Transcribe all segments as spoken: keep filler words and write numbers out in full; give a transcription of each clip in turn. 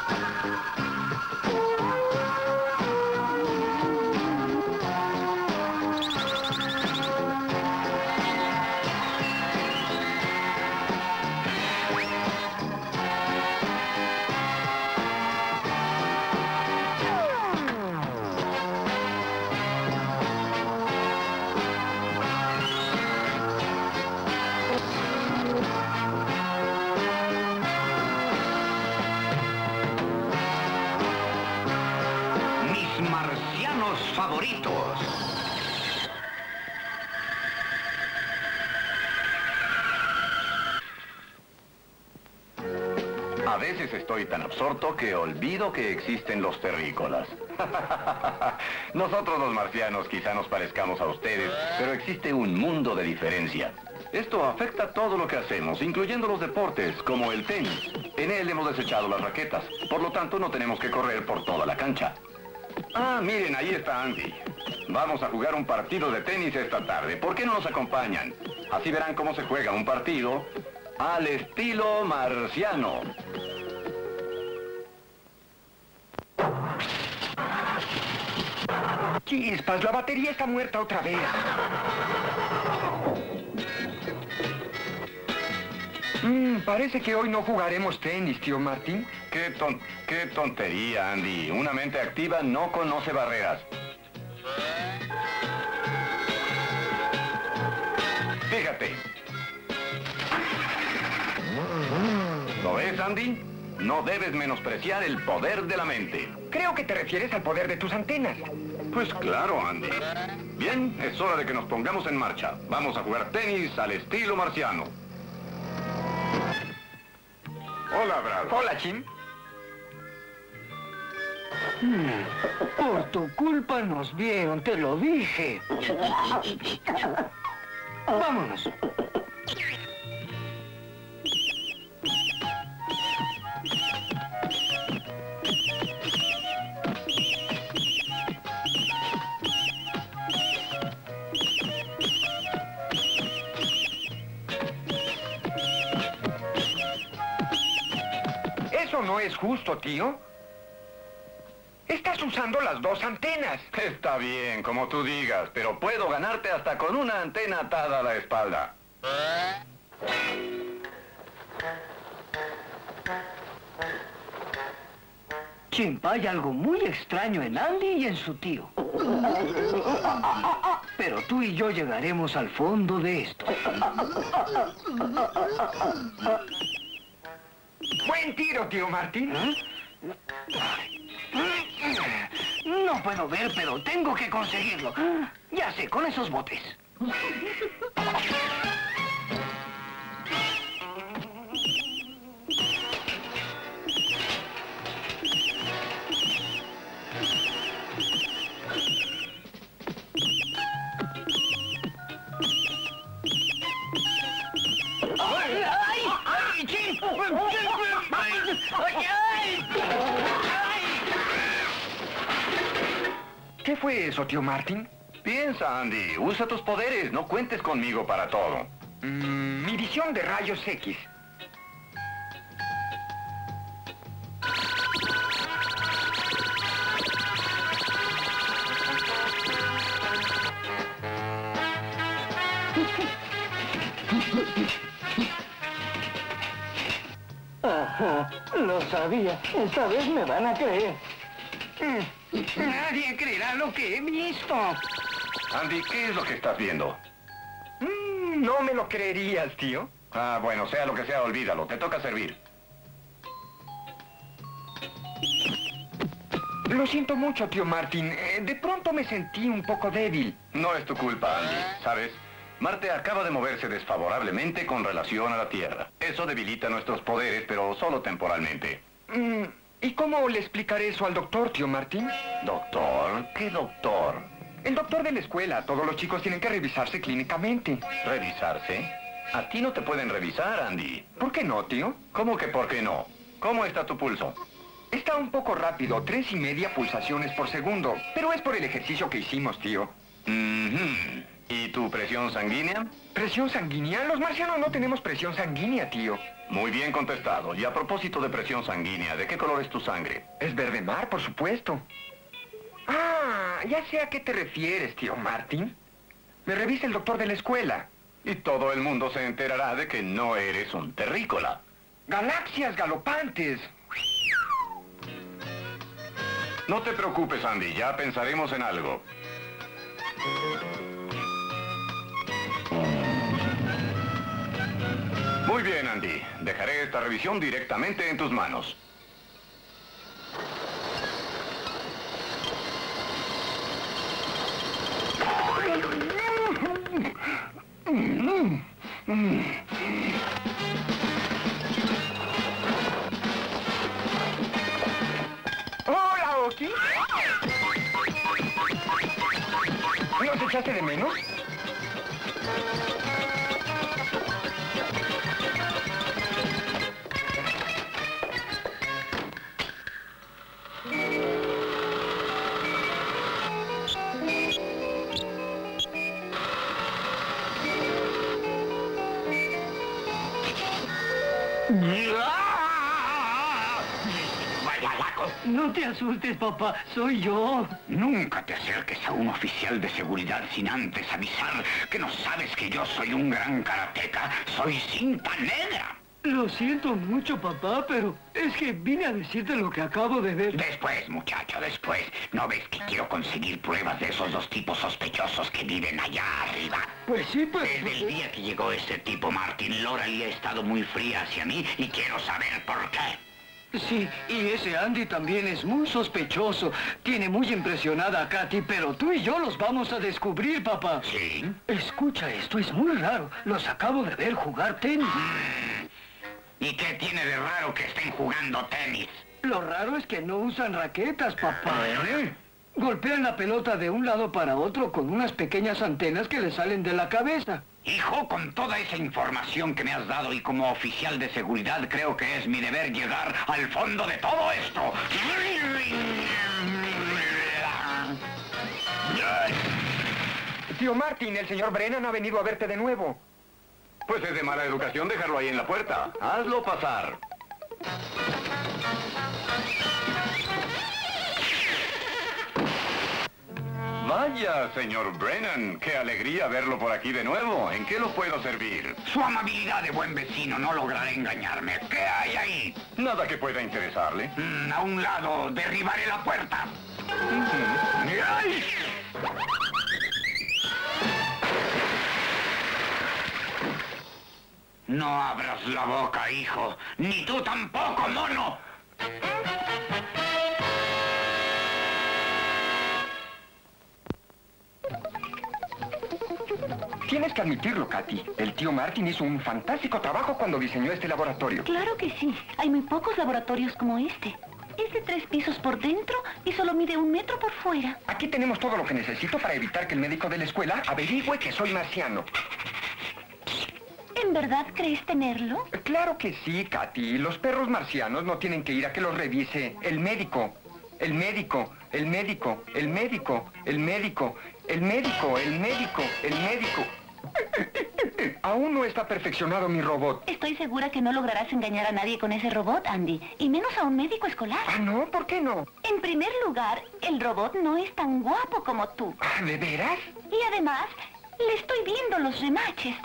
Favoritos. A veces estoy tan absorto que olvido que existen los terrícolas. Nosotros los marcianos quizá nos parezcamos a ustedes, pero existe un mundo de diferencia. Esto afecta todo lo que hacemos, incluyendo los deportes, como el tenis. En él hemos desechado las raquetas, por lo tanto no tenemos que correr por toda la cancha. Ah, miren, ahí está Andy. Vamos a jugar un partido de tenis esta tarde. ¿Por qué no nos acompañan? Así verán cómo se juega un partido al estilo marciano. Chispas, la batería está muerta otra vez. Mm, parece que hoy no jugaremos tenis, tío Martín. Qué, ton qué tontería, Andy. Una mente activa no conoce barreras. Fíjate. ¿Lo ves, Andy? No debes menospreciar el poder de la mente. Creo que te refieres al poder de tus antenas. Pues claro, Andy. Bien, es hora de que nos pongamos en marcha. Vamos a jugar tenis al estilo marciano. Hola, Brad. Hola, Jim. Por tu culpa nos vieron, te lo dije. Vámonos. Eso no es justo, tío. Estás usando las dos antenas. Está bien, como tú digas, pero puedo ganarte hasta con una antena atada a la espalda. Chimpa, hay algo muy extraño en Andy y en su tío. Pero tú y yo llegaremos al fondo de esto. Buen tiro, tío Martín. No puedo ver, pero tengo que conseguirlo. Ya sé, con esos botes. ¡Ay, ay! ¡Ay, Jim! ¡Ay, ay! ¿Qué fue eso, tío Martín? Piensa, Andy. Usa tus poderes. No cuentes conmigo para todo. Mm, mi visión de rayos X. Ajá, lo sabía. Esta vez me van a creer. Nadie creerá lo que he visto. Andy, ¿qué es lo que estás viendo? Mm, no me lo creerías, tío. Ah, bueno, sea lo que sea, olvídalo. Te toca servir. Lo siento mucho, tío Martín. Eh, de pronto me sentí un poco débil. No es tu culpa, Andy. ¿Sabes? Marte acaba de moverse desfavorablemente con relación a la Tierra. Eso debilita nuestros poderes, pero solo temporalmente. Mm, ¿y cómo le explicaré eso al doctor, tío Martín? ¿Doctor? ¿Qué doctor? El doctor de la escuela. Todos los chicos tienen que revisarse clínicamente. ¿Revisarse? A ti no te pueden revisar, Andy. ¿Por qué no, tío? ¿Cómo que por qué no? ¿Cómo está tu pulso? Está un poco rápido, tres y media pulsaciones por segundo. Pero es por el ejercicio que hicimos, tío. Mm-hmm. ¿Y tu presión sanguínea? ¿Presión sanguínea? Los marcianos no tenemos presión sanguínea, tío. Muy bien contestado. Y a propósito de presión sanguínea, ¿de qué color es tu sangre? Es verde mar, por supuesto. Ah, ya sé a qué te refieres, tío Martin. Me revisa el doctor de la escuela. Y todo el mundo se enterará de que no eres un terrícola. Galaxias galopantes. No te preocupes, Andy. Ya pensaremos en algo. Muy bien, Andy. Dejaré esta revisión directamente en tus manos. Hola, Oki. ¿Nos echaste de menos? No te asustes, papá. Soy yo. Nunca te acerques a un oficial de seguridad sin antes avisar que no sabes que yo soy un gran karateca. Soy cinta negra. Lo siento mucho, papá, pero es que vine a decirte lo que acabo de ver. Después, muchacho, después. ¿No ves que quiero conseguir pruebas de esos dos tipos sospechosos que viven allá arriba? Pues sí, pues... Desde el día que llegó este tipo, Martin, Loralee ha estado muy fría hacia mí y quiero saber por qué. Sí, y ese Andy también es muy sospechoso. Tiene muy impresionada a Katy, pero tú y yo los vamos a descubrir, papá. ¿Sí? Escucha, esto es muy raro. Los acabo de ver jugar tenis. Mm. ¿Y qué tiene de raro que estén jugando tenis? Lo raro es que no usan raquetas, papá. Golpean la pelota de un lado para otro con unas pequeñas antenas que le salen de la cabeza. Hijo, con toda esa información que me has dado y como oficial de seguridad, creo que es mi deber llegar al fondo de todo esto. Tío Martin, el señor Brennan ha venido a verte de nuevo. Pues es de mala educación dejarlo ahí en la puerta. Hazlo pasar. Vaya, señor Brennan, qué alegría verlo por aquí de nuevo. ¿En qué lo puedo servir? Su amabilidad de buen vecino no logrará engañarme. ¿Qué hay ahí? Nada que pueda interesarle. Mm, a un lado, derribaré la puerta. ¡Ay! No abras la boca, hijo. Ni tú tampoco, mono. Tienes que admitirlo, Katy. El tío Martin hizo un fantástico trabajo cuando diseñó este laboratorio. Claro que sí. Hay muy pocos laboratorios como este. Es de tres pisos por dentro y solo mide un metro por fuera. Aquí tenemos todo lo que necesito para evitar que el médico de la escuela averigüe que soy marciano. ¿En verdad crees tenerlo? Claro que sí, Katy. Los perros marcianos no tienen que ir a que los revise el médico. El médico, el médico, el médico, el médico, el médico, el médico, el médico. Aún no está perfeccionado mi robot. Estoy segura que no lograrás engañar a nadie con ese robot, Andy. Y menos a un médico escolar. Ah, ¿no? ¿Por qué no? En primer lugar, el robot no es tan guapo como tú. Ah, ¿de veras? Y además, le estoy viendo los remaches.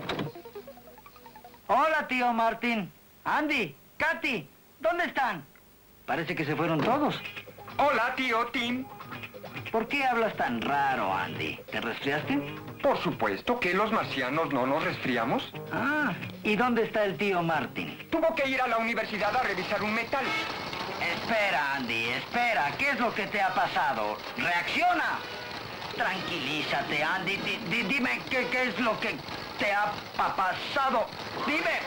Hola, tío Martin. Andy, Katy, ¿dónde están? Parece que se fueron todos. Hola, tío Tim. ¿Por qué hablas tan raro, Andy? ¿Te resfriaste? Por supuesto que los marcianos no nos resfriamos. Ah, ¿y dónde está el tío Martin? Tuvo que ir a la universidad a revisar un metal. Espera, Andy, espera. ¿Qué es lo que te ha pasado? ¡Reacciona! Tranquilízate, Andy. Di- di- dime qué, qué es lo que te ha pa- pasado. Dime.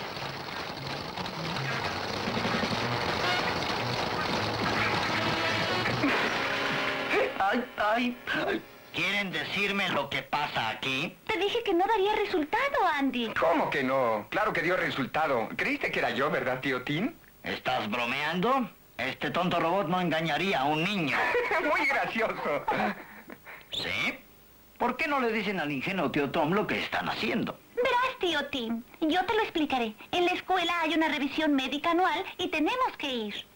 Ay, ay, ay. ¿Quieren decirme lo que pasa aquí? Te dije que no daría resultado, Andy. ¿Cómo que no? Claro que dio resultado. ¿Creíste que era yo, verdad, tío Tim? ¿Estás bromeando? Este tonto robot no engañaría a un niño. Muy gracioso. ¿Sí? ¿Por qué no le dicen al ingenuo tío Tom lo que están haciendo? Verás, tío Tim, yo te lo explicaré. En la escuela hay una revisión médica anual y tenemos que ir.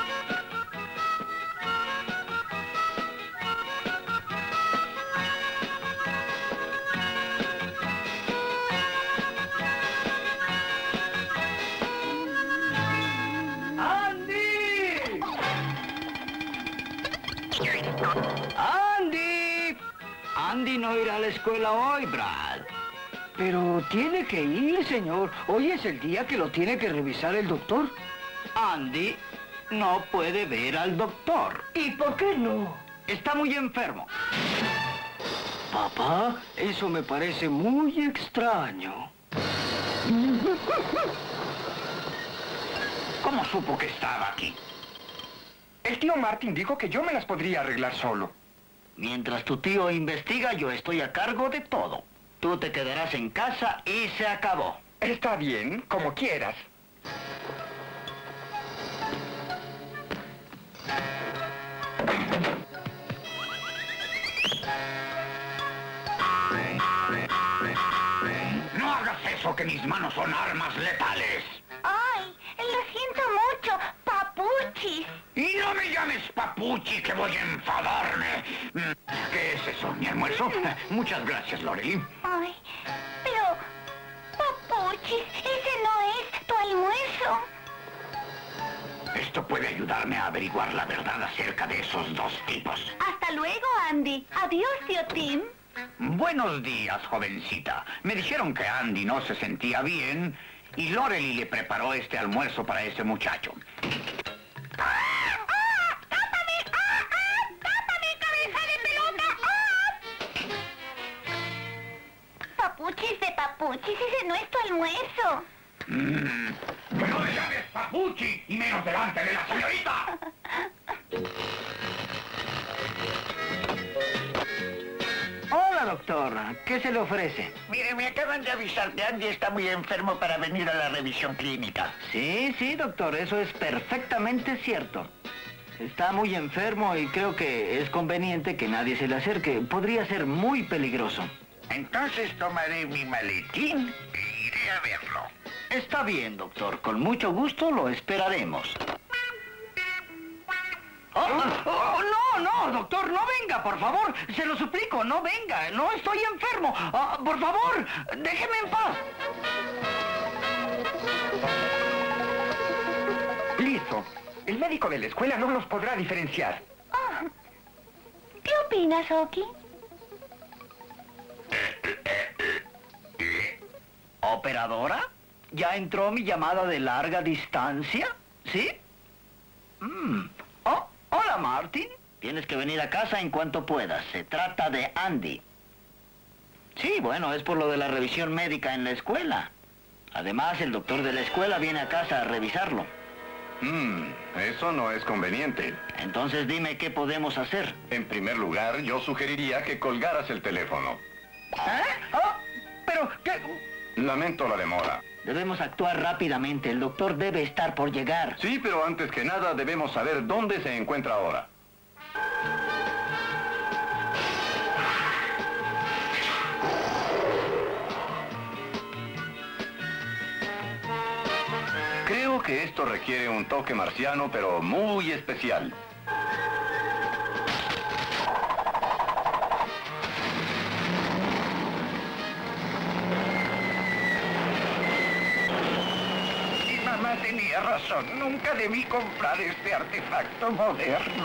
¡Andy! Andy no irá a la escuela hoy, Brad. Pero tiene que ir, señor. Hoy es el día que lo tiene que revisar el doctor. Andy no puede ver al doctor. ¿Y por qué no? Está muy enfermo. Papá, eso me parece muy extraño. ¿Cómo supo que estaba aquí? El tío Martin dijo que yo me las podría arreglar solo. Mientras tu tío investiga, yo estoy a cargo de todo. Tú te quedarás en casa y se acabó. Está bien, como quieras. No hagas eso, que mis manos son armas letales. ¡Ay! Lo siento mucho, papuchis. Y no me llames papuchi, que voy a enfadarme. ¿Qué es eso, mi almuerzo? Muchas gracias, Lorelei. Ay, pero... papuchis, ese no es tu almuerzo. Esto puede ayudarme a averiguar la verdad acerca de esos dos tipos. Hasta luego, Andy. Adiós, tío Tim. Buenos días, jovencita. Me dijeron que Andy no se sentía bien y Lorelei le preparó este almuerzo para ese muchacho. Papuchis de papuchis, ese no es tu almuerzo. Mm, ¡que no me llames papuchi y menos delante de la señorita! Hola, doctor. ¿Qué se le ofrece? Mire, me acaban de avisar que Andy está muy enfermo para venir a la revisión clínica. Sí, sí, doctor. Eso es perfectamente cierto. Está muy enfermo y creo que es conveniente que nadie se le acerque. Podría ser muy peligroso. Entonces tomaré mi maletín e iré a verlo. Está bien, doctor. Con mucho gusto lo esperaremos. Oh, oh, oh, no, no, doctor, no venga, por favor. Se lo suplico, no venga. No estoy enfermo. Ah, por favor, déjeme en paz. Listo. El médico de la escuela no nos podrá diferenciar. Oh. ¿Qué opinas, Oki? ¿Operadora? ¿Ya entró mi llamada de larga distancia? ¿Sí? Mm. Oh, hola, Martin. Tienes que venir a casa en cuanto puedas. Se trata de Andy. Sí, bueno, es por lo de la revisión médica en la escuela. Además, el doctor de la escuela viene a casa a revisarlo. Hmm, eso no es conveniente. Entonces dime qué podemos hacer. En primer lugar, yo sugeriría que colgaras el teléfono. ¿Eh? Oh, pero, ¿qué? Lamento la demora. Debemos actuar rápidamente. El doctor debe estar por llegar. Sí, pero antes que nada debemos saber dónde se encuentra ahora. Creo que esto requiere un toque marciano, pero muy especial. Mi mamá tenía razón. Nunca debí comprar este artefacto moderno.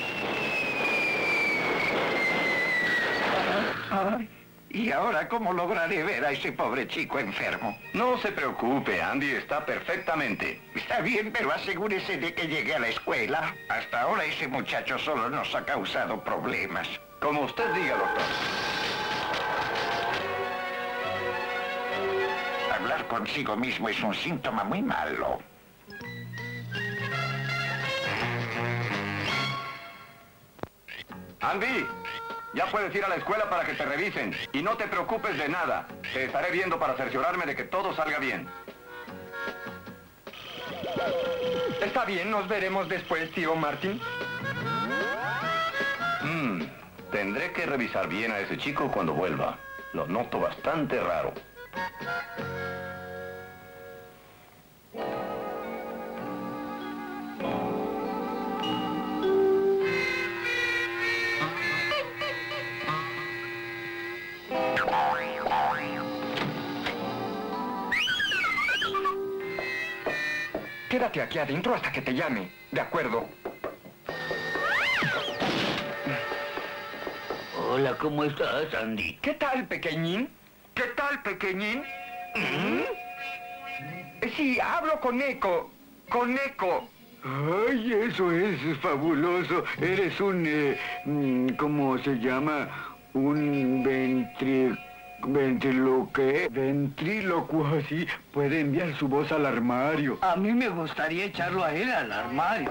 Ay, ¿y ahora cómo lograré ver a ese pobre chico enfermo? No se preocupe, Andy está perfectamente. Está bien, pero asegúrese de que llegue a la escuela. Hasta ahora ese muchacho solo nos ha causado problemas. Como usted diga, doctor. Hablar consigo mismo es un síntoma muy malo. Andy, ya puedes ir a la escuela para que te revisen. Y no te preocupes de nada. Te estaré viendo para cerciorarme de que todo salga bien. Está bien, nos veremos después, tío Martin. Hmm, tendré que revisar bien a ese chico cuando vuelva. Lo noto bastante raro. Quédate aquí adentro hasta que te llame. De acuerdo. Hola, ¿cómo estás, Andy? ¿Qué tal, pequeñín? ¿Qué tal, pequeñín? ¿Mm? Sí, hablo con Eco. Con Eco. Ay, eso es fabuloso. Eres un, eh, mm, ¿cómo se llama? Un ventri... ¿Ventriloque? Ventrílocuo, sí. Puede enviar su voz al armario. A mí me gustaría echarlo a él al armario.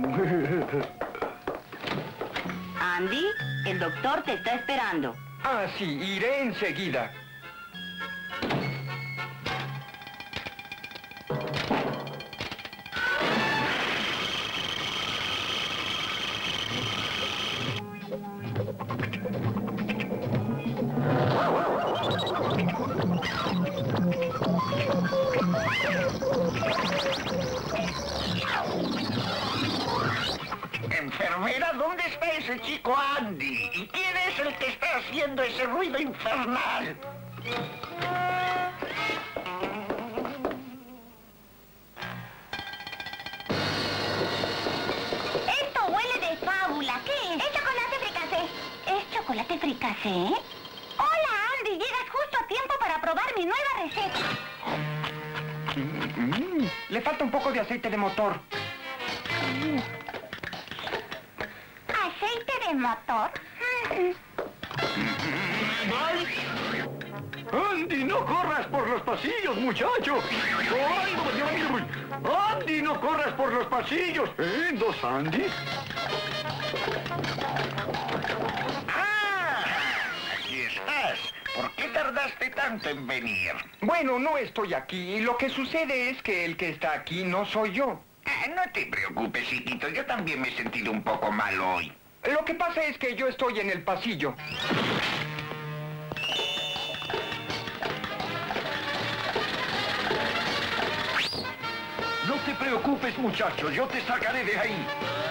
Andy, el doctor te está esperando. Ah, sí, iré enseguida. Enfermera, ¿dónde está ese chico Andy? ¿Y quién es el que está haciendo ese ruido infernal? Esto huele de fábula. ¿Qué es? Es chocolate fricasé. ¿Es chocolate fricasé? Hola, Andy. Llegas justo a tiempo para probar mi nueva receta. Mm, le falta un poco de aceite de motor. ¿Aceite de motor? Andy, no corras por los pasillos, muchacho. Andy, no corras por los pasillos. ¿Eh? ¿Dos Andy? ¡Ah! Aquí estás. ¿Por qué tardaste tanto en venir? Bueno, no estoy aquí. Lo que sucede es que el que está aquí no soy yo. Ah, no te preocupes, hijito. Yo también me he sentido un poco mal hoy. Lo que pasa es que yo estoy en el pasillo. No te preocupes, muchacho, yo te sacaré de ahí.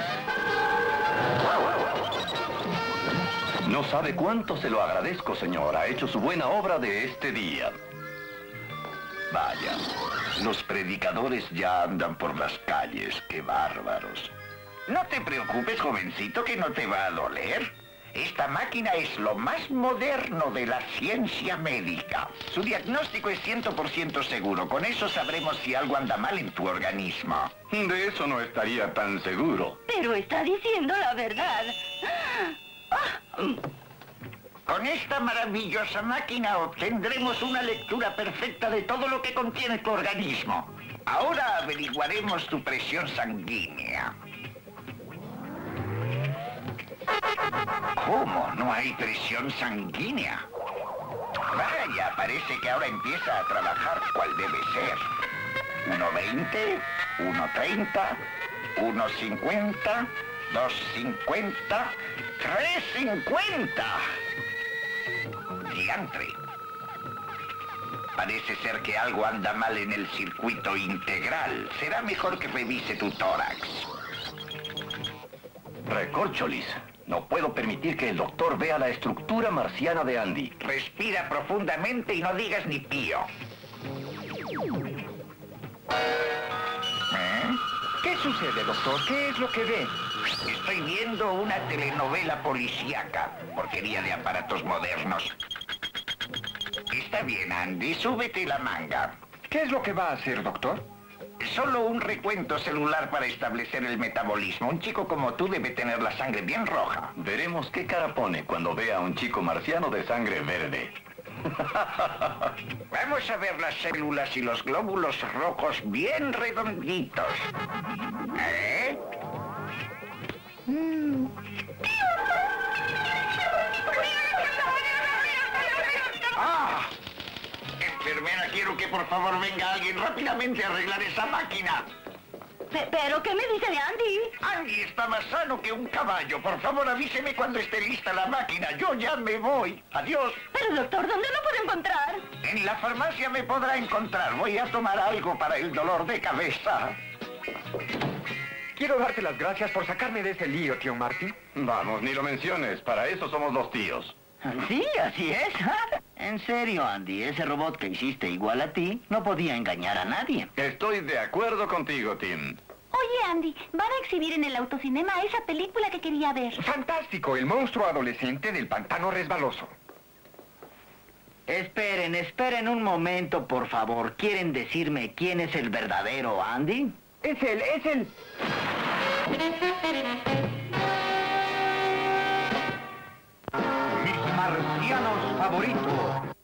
No sabe cuánto se lo agradezco, señor. Ha hecho su buena obra de este día. Vaya, los predicadores ya andan por las calles. ¡Qué bárbaros! No te preocupes, jovencito, que no te va a doler. Esta máquina es lo más moderno de la ciencia médica. Su diagnóstico es cien por ciento seguro. Con eso sabremos si algo anda mal en tu organismo. De eso no estaría tan seguro. Pero está diciendo la verdad. Con esta maravillosa máquina obtendremos una lectura perfecta de todo lo que contiene tu organismo. Ahora averiguaremos tu presión sanguínea. ¿Cómo? ¿No hay presión sanguínea? Vaya, parece que ahora empieza a trabajar cual debe ser. uno veinte, uno treinta, uno cincuenta, dos cincuenta, tres cincuenta. Diantre. Parece ser que algo anda mal en el circuito integral. Será mejor que revise tu tórax. Recorcholis, no puedo permitir que el doctor vea la estructura marciana de Andy. Respira profundamente y no digas ni pío. ¿Eh? ¿Qué sucede, doctor? ¿Qué es lo que ve? Estoy viendo una telenovela policíaca. Porquería de aparatos modernos. Está bien, Andy. Súbete la manga. ¿Qué es lo que va a hacer, doctor? Solo un recuento celular para establecer el metabolismo. Un chico como tú debe tener la sangre bien roja. Veremos qué cara pone cuando vea a un chico marciano de sangre verde. Vamos a ver las células y los glóbulos rojos bien redonditos. ¿Eh? Mm. ¡Ah! Enfermera, quiero que por favor venga alguien rápidamente a arreglar esa máquina. Pe- ¿Pero qué me dice de Andy? Andy está más sano que un caballo. Por favor, avíseme cuando esté lista la máquina. Yo ya me voy. Adiós. Pero, doctor, ¿dónde lo puedo encontrar? En la farmacia me podrá encontrar. Voy a tomar algo para el dolor de cabeza. Quiero darte las gracias por sacarme de ese lío, tío Marty. Vamos, ni lo menciones. Para eso somos los tíos. Sí, así es. En serio, Andy, ese robot que hiciste igual a ti no podía engañar a nadie. Estoy de acuerdo contigo, Tim. Oye, Andy, van a exhibir en el autocinema esa película que quería ver. Fantástico, el monstruo adolescente del pantano resbaloso. Esperen, esperen un momento, por favor. ¿Quieren decirme quién es el verdadero Andy? Es él, es él. Mis marcianos favoritos.